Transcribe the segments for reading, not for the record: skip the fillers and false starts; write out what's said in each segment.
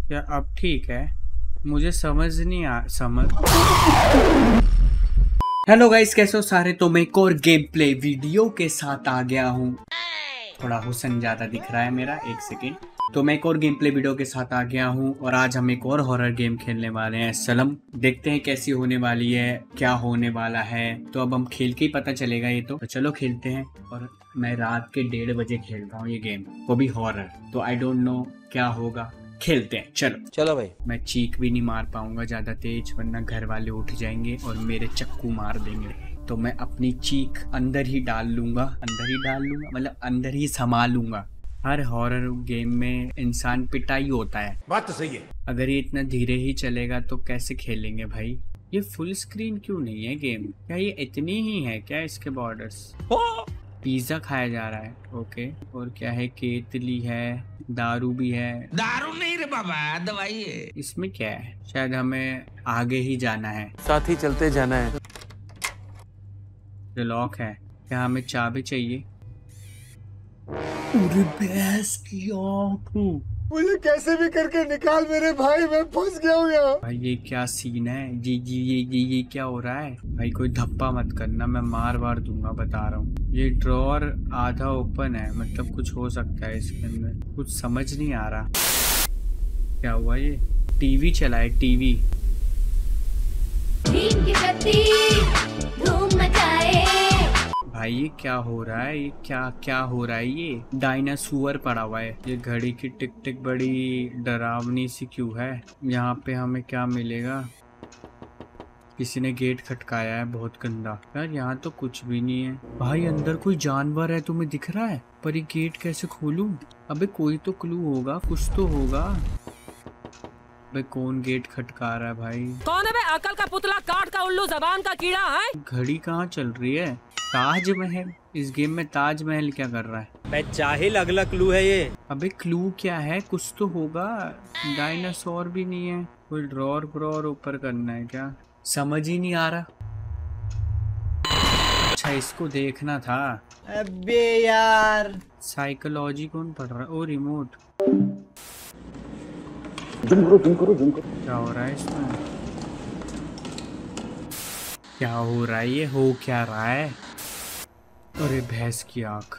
या अब ठीक है? मुझे समझ नहीं आ समझ। हेलो गाइस, कैसे हो सारे? तो मैं एक और गेम प्ले वीडियो के साथ आ गया हूँ। थोड़ा हुसन ज्यादा दिख रहा है मेरा, एक सेकेंड। तो मैं एक और गेम प्ले वीडियो के साथ आ गया हूँ और आज हम एक और हॉरर गेम खेलने वाले हैं। सलम, देखते हैं कैसी होने वाली है, क्या होने वाला है। तो अब हम खेल के ही पता चलेगा ये तो चलो खेलते हैं। और मैं रात के 1:30 बजे खेल रहा हूँ ये गेम, वो भी हॉरर। तो आई डोंट नो क्या होगा, खेलते हैं। चलो चलो भाई। मैं चीख भी नहीं मार पाऊंगा ज्यादा तेज, वरना घर वाले उठ जाएंगे और मेरे चक्कू मार देंगे। तो मैं अपनी चीख अंदर ही डाल लूंगा, मतलब अंदर ही समा लूंगा। हर हॉरर गेम में इंसान पिटाई होता है। बात तो सही है। अगर ये इतना धीरे ही चलेगा तो कैसे खेलेंगे भाई? ये फुल स्क्रीन क्यों नहीं है गेम? क्या ये इतनी ही है क्या इसके बॉर्डर्स? पिज्जा खाया जा रहा है, ओके। और क्या है? केतली है, दारू भी है। दारू नहीं रे बाबा, दवाई है। इसमें क्या है? शायद हमें आगे ही जाना है। साथ ही चलते जाना है। जो लॉक है, क्या हमें चाबी चाहिए? अरे भैंस की आँख, मुझे कैसे भी करके निकाल मेरे भाई, मैं फंस गया हूँ यहाँ। भाई ये क्या सीन है? जी जी ये क्या हो रहा है भाई? कोई धप्पा मत करना, मैं मार दूंगा, बता रहा हूँ। ये ड्रॉअर आधा ओपन है, मतलब कुछ हो सकता है इसके अंदर, कुछ समझ नहीं आ रहा। क्या हुआ? ये टीवी चला है, टीवी। भाई ये क्या हो रहा है? ये क्या हो रहा है? ये डायनासोर पड़ा हुआ है। ये घड़ी की टिक टिक बड़ी डरावनी सी क्यों है? यहाँ पे हमें क्या मिलेगा? किसी ने गेट खटकाया है, बहुत गंदा। यार यहाँ तो कुछ भी नहीं है भाई। अंदर कोई जानवर है, तुम्हें दिख रहा है? पर ये गेट कैसे खोलूं? अबे कोई तो क्लू होगा, कुछ तो होगा। अबे कौन गेट खटका रहा है भाई? कौन है बे? अकल का पुतला, काट का उल्लू, जबान का कीड़ा है। घड़ी कहाँ चल रही है? ताजमहल? इस गेम में ताजमहल क्या कर रहा है? मैं चाहिल, अगला क्लू है ये। अबे क्लू क्या है? कुछ तो होगा। डायनासोर भी नहीं है। कोई ड्रॉर ऊपर करना है क्या? समझ ही नहीं आ रहा। अच्छा इसको देखना था। अबे यार, साइकोलॉजी कौन पढ़ रहा है? ओ रिमोट। जूम करो। क्या हो रहा है इसमें? क्या हो रहा है? ये हो क्या रहा है? अरे भैंस की आंख,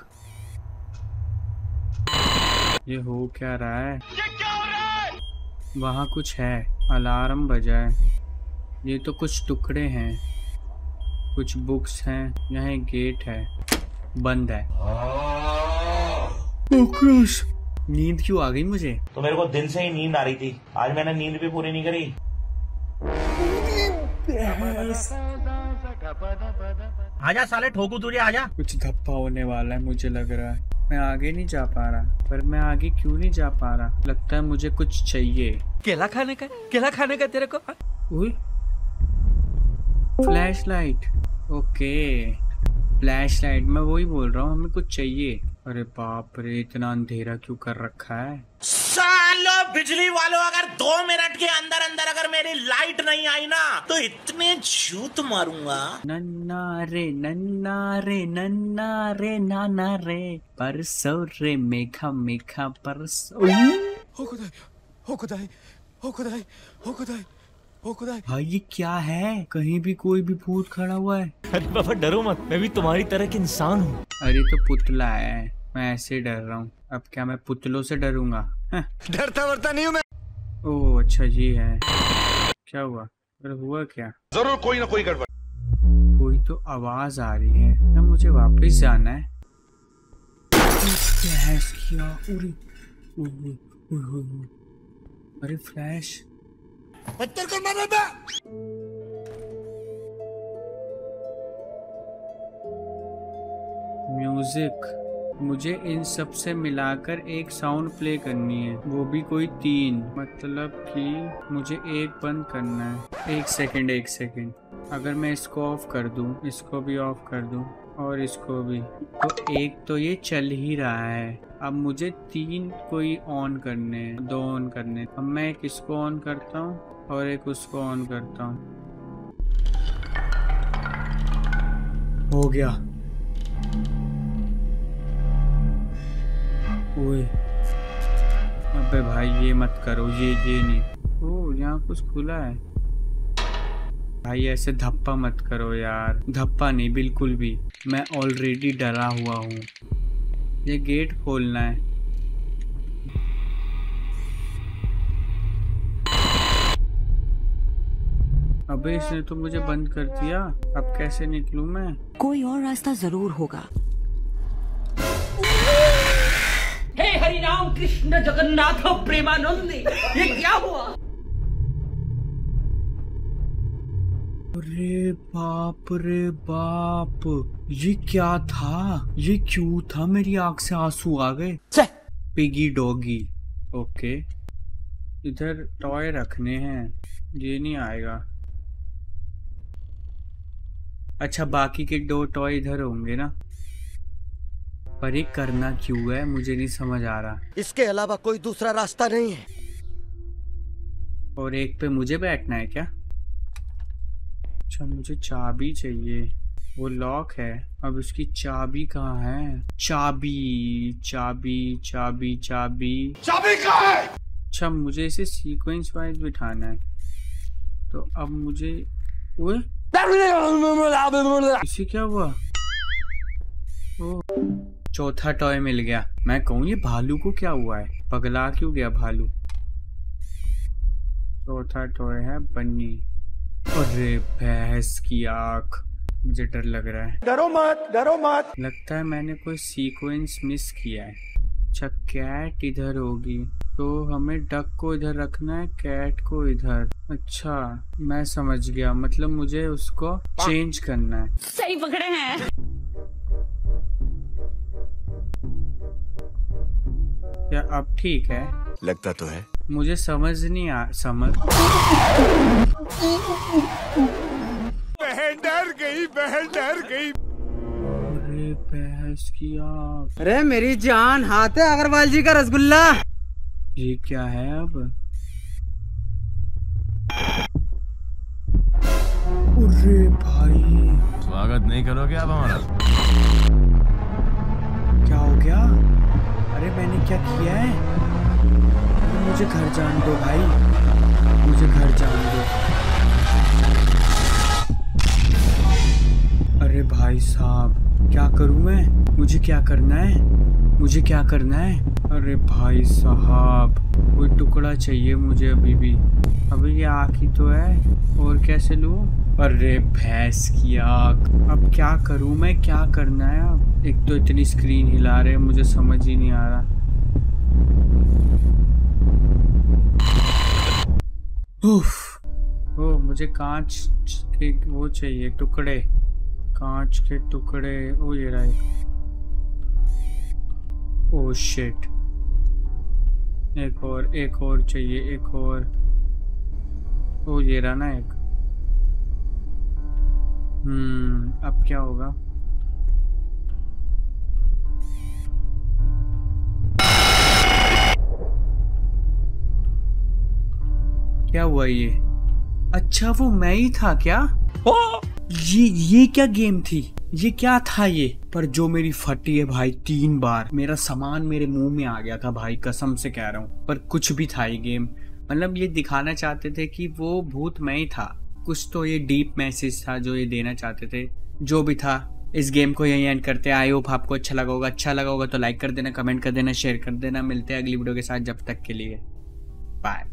ये हो क्या रहा है? वहाँ कुछ है, अलार्म बजा है। ये तो कुछ टुकड़े हैं, कुछ बुक्स हैं। यहाँ एक गेट है, बंद है। नींद क्यों आ गई मुझे? तो मेरे को दिन से ही नींद आ रही थी, आज मैंने नींद भी पूरी नहीं करी। आजा साले, ठोकू तुझे, आजा। कुछ धप्पा होने वाला है मुझे लग रहा है। मैं आगे नहीं जा पा रहा। पर मैं आगे क्यों नहीं जा पा रहा? लगता है मुझे कुछ चाहिए। केला खाने का तेरे को? Flash light, okay. Flash light, मैं वही बोल रहा हूँ, हमें कुछ चाहिए। अरे बाप रे, इतना अंधेरा क्यों कर रखा है? सालो बिजली वालों, अगर 2 मिनट के अंदर अंदर अगर मेरी लाइट नहीं आई ना, तो इतने झूठ मारूंगा। नन्ना रे नाना रे, परसों रे मेघा परसों। हो खुदाई। भाई ये क्या है? कहीं भी कोई भी भूत खड़ा हुआ है। अरे बाबा डरो मत, मैं भी तुम्हारी तरह के इंसान हूँ। अरे तो पुतला है, मैं ऐसे डर रहा हूँ। अब क्या मैं पुतलों से डरूंगा? डरता वरता नहीं हूँ मैं। ओह अच्छा जी है। क्या हुआ? अरे हुआ क्या? जरूर कोई ना कोई गड़बड़। कोई तो आवाज आ रही है ना, मुझे वापस जाना है। क्या है इसकी? अरे फ्लैश, पत्थर को मारो बे। म्यूजिक। मुझे इन सब से मिलाकर एक साउंड प्ले करनी है, वो भी कोई 3। मतलब कि मुझे एक बंद करना है। एक सेकंड। अगर मैं इसको ऑफ कर दूं, इसको भी ऑफ कर दूं और इसको भी, तो एक तो ये चल ही रहा है। अब मुझे 3 कोई ऑन करने हैं, 2 ऑन करने। अब मैं एक इसको ऑन करता हूँ और एक उसको ऑन करता हूँ। हो गया। ओए अबे भाई ये मत करो, ये नहीं। ओ यहाँ कुछ खुला है भाई, ऐसे धप्पा मत करो यार, धप्पा नहीं बिल्कुल भी, मैं ऑलरेडी डरा हुआ हूँ। ये गेट खोलना है। अबे इसने तो मुझे बंद कर दिया, अब कैसे निकलूं मैं? कोई और रास्ता जरूर होगा। हे हरि राम कृष्ण जगन्नाथ प्रेमानंद, ये क्या हुआ? अरे बाप रे बाप, ये क्या था? ये क्यों था? मेरी आंख से आंसू आ गए। Piggy doggy. ओके, इधर टॉय रखने हैं, ये नहीं आएगा। अच्छा बाकी के 2 टॉय इधर होंगे ना, पर ये करना क्यों है मुझे नहीं समझ आ रहा। इसके अलावा कोई दूसरा रास्ता नहीं है। और एक पे मुझे बैठना है क्या? अच्छा मुझे चाबी चाहिए, वो लॉक है। अब उसकी चाबी कहाँ है? चाबी चाबी चाबी चाबी चाबी कहाँ है? अच्छा मुझे इसे सीक्वेंस वाइज बिठाना है, तो अब मुझे इसे क्या हुआ? ओ, चौथा टॉय मिल गया। मैं कहूँ ये भालू को क्या हुआ है, पगला क्यों गया भालू? चौथा टॉय है बन्नी। अरे भैंस की आँख, मुझे डर लग रहा है। डरो मत, डरो मत। लगता है मैंने कोई सीक्वेंस मिस किया है। अच्छा कैट इधर होगी, तो हमें डक को इधर रखना है, कैट को इधर। अच्छा मैं समझ गया, मतलब मुझे उसको चेंज करना है। सही पकड़े हैं। क्या अब ठीक है? लगता तो है। मुझे समझ नहीं समझ। बहन डर गई, बहन डर गई। अरे भैंस की आँख। अरे मेरी जान, हाथ है अग्रवाल जी का रसगुल्ला। ये क्या है अब? अरे भाई स्वागत नहीं करोगे आप हमारा? क्या हो गया? अरे मैंने क्या किया है? अरे मुझे घर जान दो भाई, मुझे घर जान दो। अरे भाई साहब क्या करूं मैं? मुझे क्या करना है? मुझे क्या करना है? अरे भाई साहब कोई टुकड़ा चाहिए मुझे अभी भी। अभी ये आँख ही तो है, और कैसे लूं? अरे भैंस की आँख, अब क्या करूं मैं? क्या करना है अब? एक तो इतनी स्क्रीन हिला रहे, मुझे समझ ही नहीं आ रहा। उफ, ओ मुझे कांच के वो चाहिए, टुकड़े, कांच के टुकड़े। ओ ये रहा एक। ओ शिट, एक और चाहिए, एक और। ओ ये रहा ना एक। अब क्या होगा? क्या हुआ ये? अच्छा वो मैं ही था क्या? ये क्या गेम थी? ये क्या था ये? पर जो मेरी फटी है भाई 3 बार, मेरा सामान मेरे मुंह में आ गया था भाई, कसम से कह रहा हूँ। पर कुछ भी था ये गेम, मतलब ये दिखाना चाहते थे कि वो भूत मैं ही था। कुछ तो ये डीप मैसेज था जो ये देना चाहते थे। जो भी था, इस गेम को यहीं एंड करते हैं। आई होप आपको अच्छा लगा होगा। अच्छा लगा होगा तो लाइक कर देना, कमेंट कर देना, शेयर कर देना। मिलते हैं अगली वीडियो के साथ, जब तक के लिए बाय।